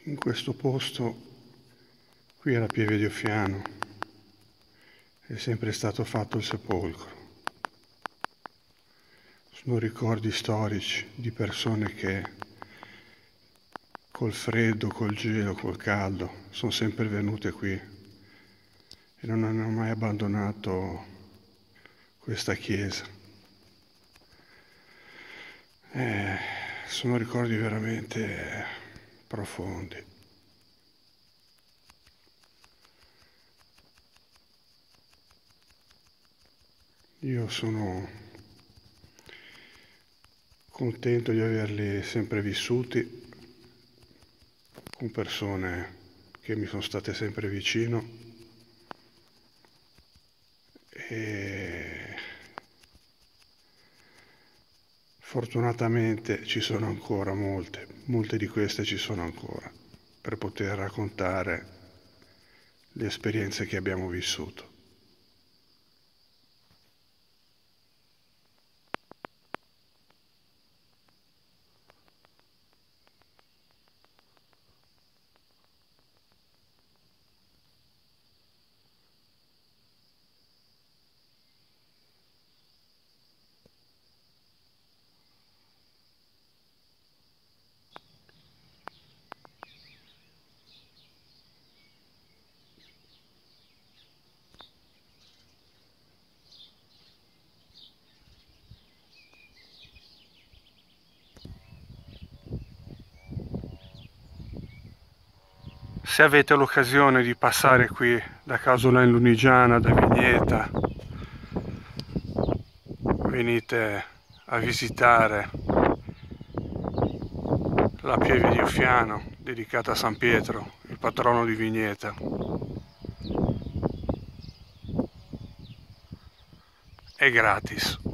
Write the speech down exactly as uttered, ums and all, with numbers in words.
In questo posto, qui alla Pieve di Offiano, è sempre stato fatto il sepolcro. Sono ricordi storici di persone che col freddo, col gelo, col caldo sono sempre venute qui e non hanno mai abbandonato questa chiesa. Eh, sono ricordi veramente profondi. Io sono contento di averli sempre vissuti con persone che mi sono state sempre vicino e fortunatamente ci sono ancora molte, molte di queste ci sono ancora per poter raccontare le esperienze che abbiamo vissuto. Se avete l'occasione di passare qui da Casolà in Lunigiana, da Vigneta, venite a visitare la Pieve di Offiano, dedicata a San Pietro, il patrono di Vigneta. È gratis.